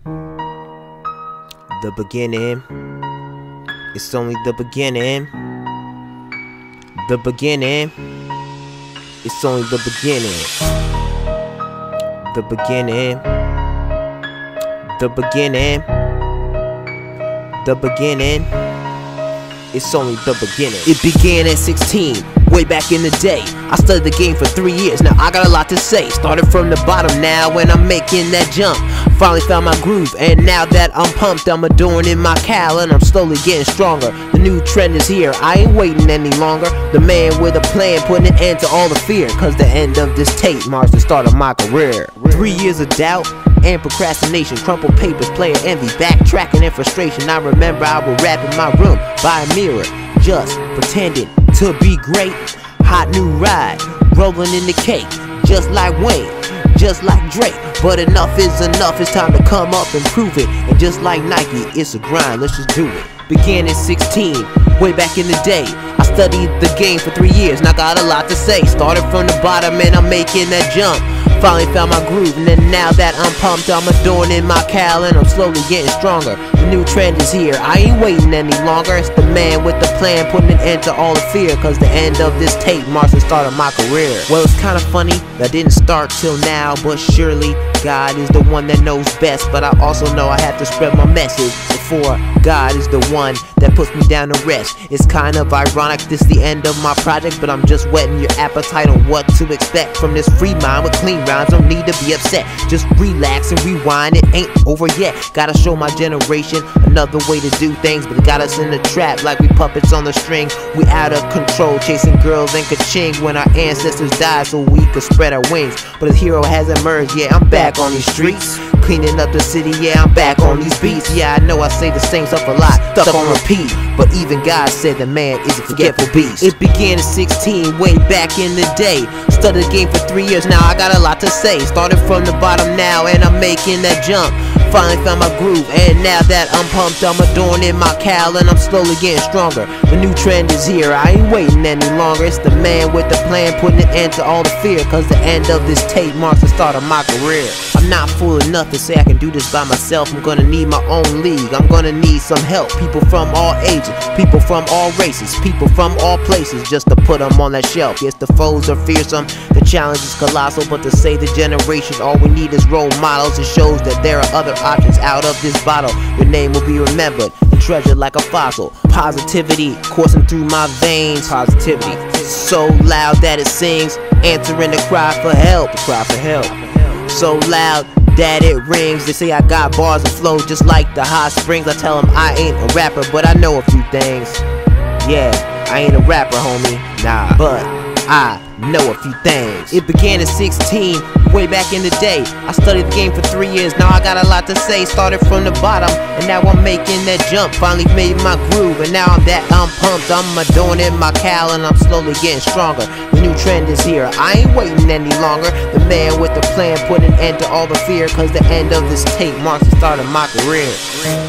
The beginning. It's only the beginning. The beginning. It's only the beginning. The beginning. The beginning. The beginning. It's only the beginning. It began at 16, way back in the day. I studied the game for 3 years, now I got a lot to say. Started from the bottom now when I'm making that jump. Finally found my groove, and now that I'm pumped, I'm adorning my Cal, and I'm slowly getting stronger. The new trend is here, I ain't waiting any longer. The man with a plan, putting an end to all the fear, cause the end of this tape marks the start of my career. 3 years of doubt and procrastination, crumpled papers, player envy, backtracking and frustration. I remember I would rap in my room by a mirror, just pretending to be great. Hot new ride, rolling in the cake, just like Wayne, just like Drake. But enough is enough, it's time to come up and prove it. And just like Nike, it's a grind, let's just do it. Began at 16, way back in the day. I studied the game for 3 years, and I got a lot to say. Started from the bottom and I'm making that jump. Finally found my groove, and then now that I'm pumped, I'm adorning my Cal, and I'm slowly getting stronger. The new trend is here, I ain't waiting any longer. It's the man with the plan, putting an end to all the fear, cause the end of this tape marks the start of my career. Well, it's kinda funny that didn't start till now, but surely God is the one that knows best. But I also know I have to spread my message before God is the one that puts me down to rest. It's kind of ironic, this the end of my project, but I'm just whetting your appetite on what to expect from this free mind with clean rhymes. Don't need to be upset, just relax and rewind, it ain't over yet. Gotta show my generation another way to do things, but it got us in the trap like we puppets on the string. We out of control, chasing girls and ka-ching when our ancestors died so we could spread our wings. But a hero has emerged, yeah, I'm back on these streets, cleaning up the city, yeah, I'm back on these beats. Yeah, I know I say the same stuff a lot, stuck on repeat, but even God said the man is a forgetful beast. It began at 16, way back in the day. Studied the game for 3 years, now I got a lot to say. Started from the bottom now and I'm making that jump. Finally found my groove, and now that I'm pumped, I'm adorning my Cal, and I'm slowly getting stronger. The new trend is here, I ain't waiting any longer. It's the man with the plan, putting an end to all the fear, cause the end of this tape marks the start of my career. I'm not fool enough to say I can do this by myself. I'm gonna need my own league, I'm gonna need some help. People from all ages, people from all races, people from all places, just to put them on that shelf. Yes, the foes are fearsome, the challenge is colossal, but to save the generation, all we need is role models. It shows that there are other options out of this bottle. Your name will be remembered and treasured like a fossil. Positivity coursing through my veins. Positivity so loud that it sings, answering the cry for help. The cry for help so loud that it rings. They say I got bars and flow just like the hot springs. I tell them I ain't a rapper, but I know a few things. Yeah, I ain't a rapper, homie, nah, but I know a few things. It began at 16, way back in the day. I studied the game for 3 years, now I got a lot to say. Started from the bottom, and now I'm making that jump. Finally made my groove, and now that I'm pumped, I'm adorning my Cal, and I'm slowly getting stronger. The new trend is here, I ain't waiting any longer. The man with the plan, put an end to all the fear, cause the end of this tape marks the start of my career.